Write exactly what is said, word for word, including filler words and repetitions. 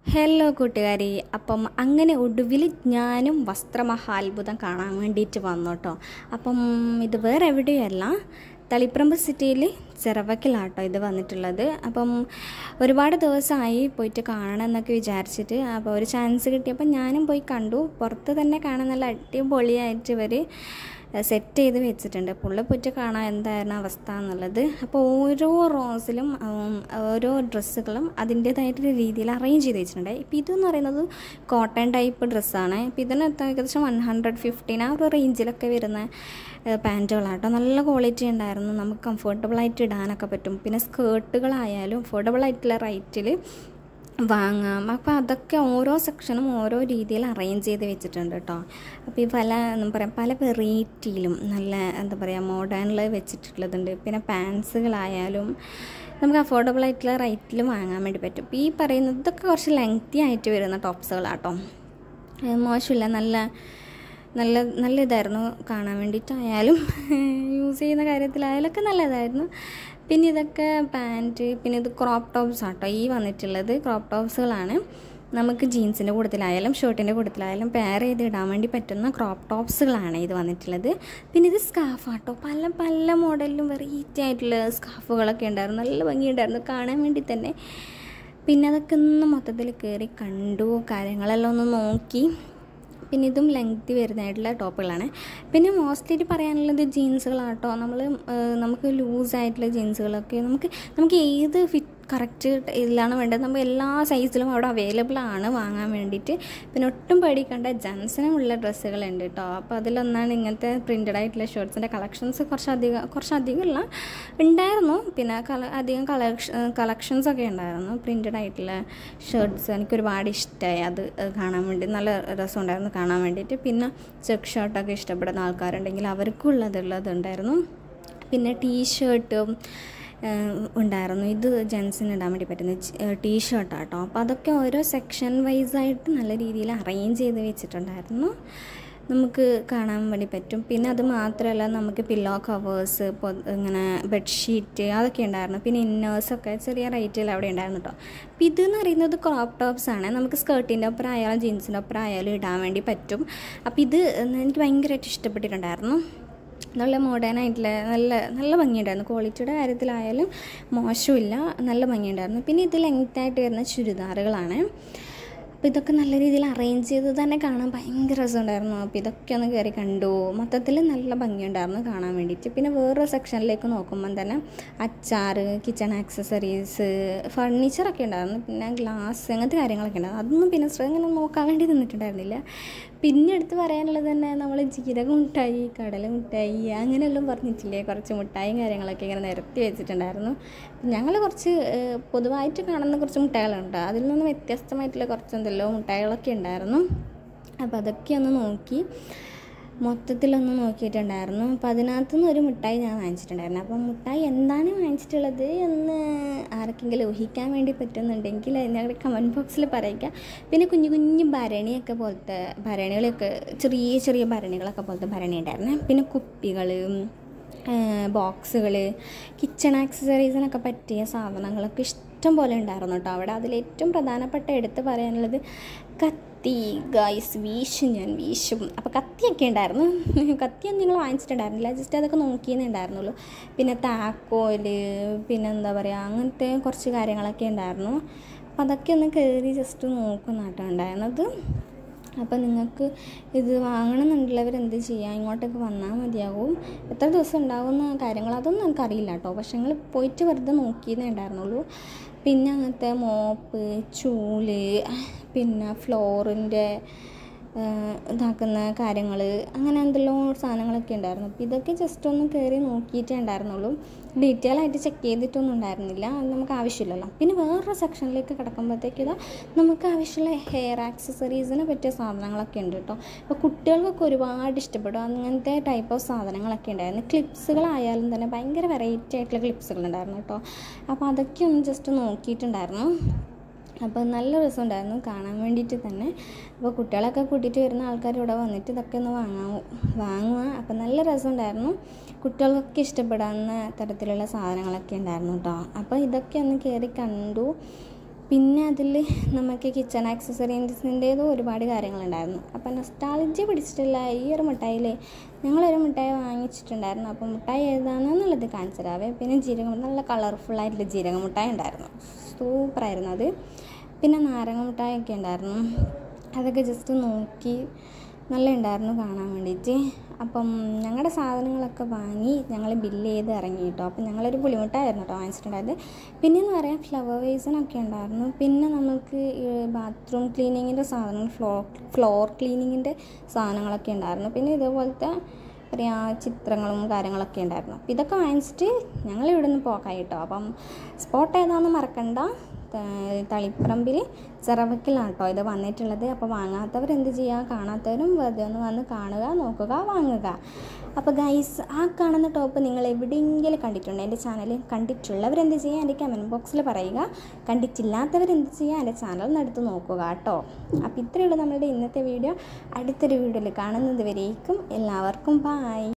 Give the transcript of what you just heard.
Hello കൂട്ടുകാരി. അപ്പം അങ്ങനെ ഒടുവിൽ ഞാനും വസ്ത്രമഹാത്ഭുതം കാണാൻ വേണ്ടിയിട്ട് വന്നു കേട്ടോ. അപ്പം ഇത് വേറെ എവിടെയല്ല, തളിപ്പറമ്പ് സിറ്റിയിൽ ചിറവക്കിലാട്ടോ ഇത് വന്നിട്ടുള്ളത്. അപ്പം ഒരുപാട് ദിവസമായി പോയിട്ട് കാണണം എന്നൊക്കെ വിചാരിച്ചിട്ട്, അപ്പോൾ ഒരു ചാൻസ് കിട്ടിയപ്പോൾ ഞാനും പോയി കണ്ടു. പുറത്ത് തന്നെ കാണാൻ നല്ല അടിപൊളിയായിട്ട് ഇവർ സെറ്റ് ചെയ്ത് വെച്ചിട്ടുണ്ട്. പുള്ളി പോയിട്ട് കാണാൻ എന്തായിരുന്നു അവസ്ഥ എന്നുള്ളത്. അപ്പോൾ ഓരോ റോസിലും ഓരോ ഡ്രസ്സുകളും അതിൻ്റേതായിട്ടൊരു രീതിയിൽ അറേഞ്ച് ചെയ്ത് വെച്ചിട്ടുണ്ട്. ഇപ്പോൾ ഇതെന്ന് പറയുന്നത് കോട്ടൺ ടൈപ്പ് ഡ്രസ്സാണ്. ഇപ്പോൾ ഇതിന് ഏകദേശം വൺ ഹൺഡ്രഡ് ഫിഫ്റ്റീൻ ആ ഒരു റേഞ്ചിലൊക്കെ വരുന്ന പാൻറ്റുകളാട്ടോ. നല്ല ക്വാളിറ്റി ഉണ്ടായിരുന്നു, നമുക്ക് കംഫർട്ടബിളായിട്ട് ഇടാനൊക്കെ പറ്റും. പിന്നെ സ്കേർട്ടുകളായാലും അഫോർഡബിളായിട്ടുള്ള റേറ്റിൽ വാങ്ങാം. അപ്പോൾ അതൊക്കെ ഓരോ സെക്ഷനും ഓരോ രീതിയിൽ അറേഞ്ച് ചെയ്ത് വെച്ചിട്ടുണ്ട് കേട്ടോ. അപ്പോൾ ഈ പല എന്താ പറയുക പല വെറൈറ്റിയിലും നല്ല എന്താ പറയുക മോഡേണിൽ വെച്ചിട്ടുള്ളതുണ്ട്. പിന്നെ പാൻസുകളായാലും നമുക്ക് അഫോർഡബിൾ ആയിട്ടുള്ള റേറ്റിൽ വാങ്ങാൻ വേണ്ടി പറ്റും. ഇപ്പോൾ ഈ പറയുന്നത് ഇതൊക്കെ കുറച്ച് ലെങ്തി ആയിട്ട് വരുന്ന ടോപ്സുകളാട്ടോ. മോശമില്ല, നല്ല നല്ല നല്ല ഇതായിരുന്നു കാണാൻ വേണ്ടിയിട്ടായാലും യൂസ് ചെയ്യുന്ന കാര്യത്തിലായാലൊക്കെ നല്ലതായിരുന്നു. പിന്നെ ഇതൊക്കെ പാൻറ്റ്, പിന്നെ ഇത് ക്രോപ്പ് ടോപ്സ് ആട്ടോ. ഈ വന്നിട്ടുള്ളത് ക്രോപ്പ് ടോപ്സുകളാണ്. നമുക്ക് ജീൻസിൻ്റെ കൂട്ടത്തിലായാലും ഷർട്ടിൻ്റെ കൂട്ടത്തിലായാലും പെയർ ചെയ്ത് ഇടാൻ വേണ്ടി പറ്റുന്ന ക്രോപ്പ് ടോപ്സുകളാണ് ഇത് വന്നിട്ടുള്ളത്. പിന്നെ ഇത് സ്കാർഫ് ആട്ടോ. പല പല മോഡലിലും വെറൈറ്റി ആയിട്ടുള്ള സ്കാർഫുകളൊക്കെ ഉണ്ടായിരുന്നു. നല്ല ഭംഗിയുണ്ടായിരുന്നു കാണാൻ വേണ്ടി തന്നെ. പിന്നെ അതൊക്കെ ഒന്ന് മൊത്തത്തിൽ കയറി കണ്ടു, കാര്യങ്ങളെല്ലാം ഒന്ന് നോക്കി. പിന്നെ ഇതും ലെങ്തി വരുന്നതായിട്ടുള്ള ടോപ്പുകളാണ്. പിന്നെ മോസ്റ്റ്ലി പറയാനുള്ളത് ജീൻസുകളാട്ടോ. നമ്മൾ നമുക്ക് ലൂസായിട്ടുള്ള ജീൻസുകളൊക്കെ നമുക്ക് നമുക്ക് ഏത് ഫിറ്റ് കറക്റ്റ് ഇതിലാണ് വേണ്ടത്. നമ്മൾ എല്ലാ സൈസിലും അവിടെ അവൈലബിൾ ആണ് വാങ്ങാൻ വേണ്ടിയിട്ട്. പിന്നെ ഒട്ടും പേടിക്കേണ്ട ജെൻസിനുമുള്ള ഡ്രസ്സുകളുണ്ട് കേട്ടോ. അപ്പോൾ അതിലൊന്നാണ് ഇങ്ങനത്തെ പ്രിൻറ്റഡ് ആയിട്ടുള്ള ഷർട്ട്സിൻ്റെ കളക്ഷൻസ് കുറച്ചധികം കുറച്ചധികം ഉള്ള ഉണ്ടായിരുന്നു. പിന്നെ കള അധികം കളക്ഷൻ കളക്ഷൻസൊക്കെ ഉണ്ടായിരുന്നു പ്രിൻറ്റഡ് ആയിട്ടുള്ള ഷർട്ട്സ്. എനിക്കൊരുപാട് ഇഷ്ടമായി അത് കാണാൻ വേണ്ടി. നല്ല രസമുണ്ടായിരുന്നു കാണാൻ വേണ്ടിയിട്ട്. പിന്നെ ചെക്ക് ഷർട്ടൊക്കെ ഇഷ്ടപ്പെടുന്ന ആൾക്കാരുണ്ടെങ്കിൽ അവർക്കും ഉള്ളതുള്ളതുണ്ടായിരുന്നു. പിന്നെ ടീഷർട്ടും ഉണ്ടായിരുന്നു. ഇത് ജെൻസിന് ഇടാൻ വേണ്ടി പറ്റുന്ന ടീഷർട്ടാട്ടോ. അപ്പോൾ അതൊക്കെ ഓരോ സെക്ഷൻ വൈസായിട്ട് നല്ല രീതിയിൽ അറേഞ്ച് ചെയ്ത് വെച്ചിട്ടുണ്ടായിരുന്നു, നമുക്ക് കാണാൻ വേണ്ടി പറ്റും. പിന്നെ അത് മാത്രമല്ല, നമുക്ക് പില്ലോ കവേഴ്സ്, ഇങ്ങനെ ബെഡ്ഷീറ്റ് അതൊക്കെ ഉണ്ടായിരുന്നു. പിന്നെ ഇന്നേഴ്സൊക്കെ ചെറിയ റേറ്റിൽ അവിടെ ഉണ്ടായിരുന്നു കേട്ടോ. അപ്പോൾ ഇതെന്ന് പറയുന്നത് ക്രോപ്പ് ടോപ്സ് ആണ്. നമുക്ക് സ്കേർട്ടിൻ്റെ ഒപ്പം ആയാലും ജീൻസിൻ്റെ ഒപ്പം ആയാലും ഇടാൻ വേണ്ടി പറ്റും. അപ്പോൾ ഇത് എനിക്ക് ഭയങ്കരമായിട്ട് ഇഷ്ടപ്പെട്ടിട്ടുണ്ടായിരുന്നു. നല്ല മോഡേൺ ആയിട്ടുള്ള നല്ല നല്ല ഭംഗിയുണ്ടായിരുന്നു. ക്വാളിറ്റിയുടെ കാര്യത്തിലായാലും മോശമില്ല, നല്ല ഭംഗിയുണ്ടായിരുന്നു. പിന്നെ ഇത് ലെങ്തായിട്ട് വരുന്ന ചുരിദാറുകളാണ്. അപ്പോൾ ഇതൊക്കെ നല്ല രീതിയിൽ അറേഞ്ച് ചെയ്ത് തന്നെ കാണാൻ ഭയങ്കര രസമുണ്ടായിരുന്നു. അപ്പോൾ ഇതൊക്കെ ഒന്ന് കയറി കണ്ടു. മൊത്തത്തിൽ നല്ല ഭംഗിയുണ്ടായിരുന്നു കാണാൻ വേണ്ടിയിട്ട്. പിന്നെ വേറൊരു സെക്ഷനിലേക്ക് നോക്കുമ്പം തന്നെ അച്ചാർ, കിച്ചൺ ആക്സസറീസ്, ഫർണിച്ചറൊക്കെ ഉണ്ടായിരുന്നു. പിന്നെ ഗ്ലാസ് അങ്ങനത്തെ കാര്യങ്ങളൊക്കെ ഉണ്ടായിരുന്നു. അതൊന്നും പിന്നെ ഇങ്ങനെ നോക്കാൻ വേണ്ടി നിന്നിട്ടുണ്ടായിരുന്നില്ല. പിന്നെ എടുത്ത് പറയാനുള്ളത് തന്നെ നമ്മൾ ജീരക മിഠായി, കടല മിഠായി അങ്ങനെയെല്ലാം പറഞ്ഞിട്ടില്ലേ, കുറച്ച് മിഠായും കാര്യങ്ങളൊക്കെ ഇങ്ങനെ നിരത്തി വെച്ചിട്ടുണ്ടായിരുന്നു. ഞങ്ങൾ കുറച്ച് പൊതുവായിട്ട് കാണുന്ന കുറച്ച് മിഠായികളുണ്ട്, അതിൽ നിന്ന് വ്യത്യസ്തമായിട്ടുള്ള കുറച്ച് എന്തെല്ലോ മിഠായികളൊക്കെ ഉണ്ടായിരുന്നു. അപ്പോൾ അതൊക്കെ ഒന്ന് നോക്കി, മൊത്തത്തിലൊന്ന് നോക്കിയിട്ടുണ്ടായിരുന്നു. അപ്പോൾ അതിനകത്തുനിന്ന് ഒരു മിഠായി ഞാൻ വാങ്ങിച്ചിട്ടുണ്ടായിരുന്നു. അപ്പം മിഠായി എന്താണ് വാങ്ങിച്ചിട്ടുള്ളത് എന്ന് ആർക്കെങ്കിലും ഊഹിക്കാൻ വേണ്ടി പറ്റുന്നുണ്ടെങ്കിൽ ഞങ്ങളുടെ കമൻറ്റ് ബോക്സിൽ പറയുക. പിന്നെ കുഞ്ഞു കുഞ്ഞു ഭരണിയൊക്കെ പോലത്തെ ഭരണികളൊക്കെ, ചെറിയ ചെറിയ ഭരണികളൊക്കെ പോലത്തെ ഭരണി ഉണ്ടായിരുന്നു. പിന്നെ കുപ്പികൾ, ബോക്സുകൾ, കിച്ചൺ ആക്സസറീസിനൊക്കെ പറ്റിയ സാധനങ്ങളൊക്കെ ഇഷ്ടം പോലെ ഉണ്ടായിരുന്നു കേട്ടോ അവിടെ. അതിലേറ്റവും പ്രധാനപ്പെട്ട എടുത്ത് പറയാനുള്ളത് കത്തി. ഗൈസ് വീശും, ഞാൻ വീശും. അപ്പോൾ കത്തിയൊക്കെ ഉണ്ടായിരുന്നു. കത്തിയൊന്നും നിങ്ങൾ വാങ്ങിച്ചിട്ടുണ്ടായിരുന്നില്ല, ജസ്റ്റ് അതൊക്കെ നോക്കിയെന്നേ ഉണ്ടായിരുന്നുള്ളൂ. പിന്നെ താക്കോൽ, പിന്നെ എന്താ പറയുക അങ്ങനത്തെ കുറച്ച് കാര്യങ്ങളൊക്കെ ഉണ്ടായിരുന്നു. അപ്പോൾ അതൊക്കെ ഒന്ന് കയറി ജസ്റ്റ് നോക്കുന്നാട്ടോ ഉണ്ടായിരുന്നത്. അപ്പോൾ നിങ്ങൾക്ക് ഇത് വാങ്ങണമെന്നുള്ളവർ എന്ത് ചെയ്യുക, ഇങ്ങോട്ടൊക്കെ വന്നാൽ മതിയാവും. എത്ര ദിവസം ഉണ്ടാകുന്ന കാര്യങ്ങൾ അതൊന്നും എനിക്കറിയില്ല കേട്ടോ. പക്ഷെ ഞങ്ങൾ പോയിട്ട് വെറുതെ നോക്കിയതേ ഉണ്ടായിരുന്നുള്ളൂ. പിന്നെ അങ്ങനത്തെ മോപ്പ്, ചൂല്, പിന്നെ ഫ്ലോറിൻ്റെ ഇതാക്കുന്ന കാര്യങ്ങൾ, അങ്ങനെ എന്തെല്ലാം സാധനങ്ങളൊക്കെ ഉണ്ടായിരുന്നു. അപ്പോൾ ഇതൊക്കെ ജസ്റ്റ് ഒന്ന് കയറി നോക്കിയിട്ടേ ഉണ്ടായിരുന്നുള്ളൂ. ഡീറ്റെയിൽ ആയിട്ട് ചെക്ക് ചെയ്തിട്ടൊന്നും ഉണ്ടായിരുന്നില്ല, അത് നമുക്ക് ആവശ്യമില്ലല്ലോ. പിന്നെ വേറൊരു സെക്ഷനിലേക്ക് കിടക്കുമ്പോഴത്തേക്ക് ഇതാ നമുക്ക് ആവശ്യമുള്ള ഹെയർ ആക്സസറീസിനെ പറ്റിയ സാധനങ്ങളൊക്കെ ഉണ്ട് കേട്ടോ. അപ്പോൾ കുട്ടികൾക്കൊക്കെ ഒരുപാട് ഇഷ്ടപ്പെടും അങ്ങനത്തെ ടൈപ്പ് ഓഫ് സാധനങ്ങളൊക്കെ ഉണ്ടായിരുന്നു. ക്ലിപ്സുകളായാലും തന്നെ ഭയങ്കര വെറൈറ്റി ആയിട്ടുള്ള ക്ലിപ്സുകളുണ്ടായിരുന്നു കേട്ടോ. അപ്പോൾ അതൊക്കെ ഒന്ന് ജസ്റ്റ് നോക്കിയിട്ടുണ്ടായിരുന്നു. അപ്പോൾ നല്ല രസമുണ്ടായിരുന്നു കാണാൻ വേണ്ടിയിട്ട് തന്നെ. അപ്പോൾ കുട്ടികളൊക്കെ കൂട്ടിയിട്ട് വരുന്ന ആൾക്കാർ ഇവിടെ വന്നിട്ട് ഇതൊക്കെ ഒന്ന് വാങ്ങാൻ വാങ്ങുക. അപ്പോൾ നല്ല രസമുണ്ടായിരുന്നു, കുട്ടികൾക്കൊക്കെ ഇഷ്ടപ്പെടാവുന്ന തരത്തിലുള്ള സാധനങ്ങളൊക്കെ ഉണ്ടായിരുന്നു കേട്ടോ. അപ്പോൾ ഇതൊക്കെ ഒന്ന് കയറി കണ്ടു. പിന്നെ അതിൽ നമുക്ക് കിച്ചൺ ആക്സസറീസിൻ്റേതോ ഒരുപാട് കാര്യങ്ങളുണ്ടായിരുന്നു. അപ്പോൾ നൊസ്റ്റാൾജിയ പിടിച്ചിട്ടുള്ള ഈ ഒരു മിഠായിൽ ഞങ്ങളൊരു മിഠായി വാങ്ങിച്ചിട്ടുണ്ടായിരുന്നു. അപ്പോൾ മിഠായി ഏതാണെന്നുള്ളത് കാണിച്ചു തരാവേ. പിന്നെ ജീരകം, നല്ല കളർഫുള്ളായിട്ടുള്ള ജീരക മിഠായി ഉണ്ടായിരുന്നു, സൂപ്പറായിരുന്നു അത്. പിന്നെ നാരങ്ങ മിഠായിയൊക്കെ ഉണ്ടായിരുന്നു, അതൊക്കെ ജസ്റ്റ് നോക്കി നല്ല ഉണ്ടായിരുന്നു കാണാൻ വേണ്ടിയിട്ട്. അപ്പം ഞങ്ങളുടെ സാധനങ്ങളൊക്കെ വാങ്ങി ഞങ്ങൾ ബില്ല് ചെയ്ത് ഇറങ്ങി കേട്ടോ. അപ്പം ഞങ്ങളൊരു പുളിമുട്ടായിരുന്നു കേട്ടോ വാങ്ങിച്ചിട്ടുണ്ടായത്. പിന്നെയെന്ന് പറയാൻ ഫ്ലവർ വേസിനൊക്കെ ഉണ്ടായിരുന്നു. പിന്നെ നമുക്ക് ബാത്റൂം ക്ലീനിങ്ങിൻ്റെ സാധനങ്ങൾ, ഫ്ലോർ ഫ്ലോർ ക്ലീനിങ്ങിൻ്റെ സാധനങ്ങളൊക്കെ ഉണ്ടായിരുന്നു. പിന്നെ ഇതേപോലത്തെ പറയാ ചിത്രങ്ങളും കാര്യങ്ങളൊക്കെ ഉണ്ടായിരുന്നു. അപ്പം ഇതൊക്കെ വാങ്ങിച്ചിട്ട് ഞങ്ങൾ ഇവിടെ നിന്ന് പോകാം കേട്ടോ. അപ്പം സ്പോട്ട് ഏതാണെന്ന് മറക്കണ്ട, തളിപ്പറമ്പിൽ ചിറവക്കിലാണ് കേട്ടോ ഇത് വന്നിട്ടുള്ളത്. അപ്പോൾ വാങ്ങാത്തവർ എന്ത് ചെയ്യുക, കാണാത്തവരും വെറുതെ ഒന്ന് വന്ന് കാണുക, നോക്കുക, വാങ്ങുക. അപ്പോൾ ഗൈസ്, ആ കാണുന്ന ടോപ്പ് നിങ്ങൾ എവിടെയെങ്കിലും കണ്ടിട്ടുണ്ടോ എൻ്റെ ചാനൽ? കണ്ടിട്ടുള്ളവർ എന്ത് ചെയ്യുക, എൻ്റെ കമൻറ്റ് ബോക്സിൽ പറയുക. കണ്ടിട്ടില്ലാത്തവർ എന്ത് ചെയ്യുക, എൻ്റെ ചാനൽ ഒന്ന് എടുത്ത് നോക്കുക കേട്ടോ. അപ്പോൾ ഇത്രയേ ഉള്ളൂ നമ്മളുടെ ഇന്നത്തെ വീഡിയോ. അടുത്തൊരു വീഡിയോയിൽ കാണുന്നത് വരേക്കും എല്ലാവർക്കും ബായ്.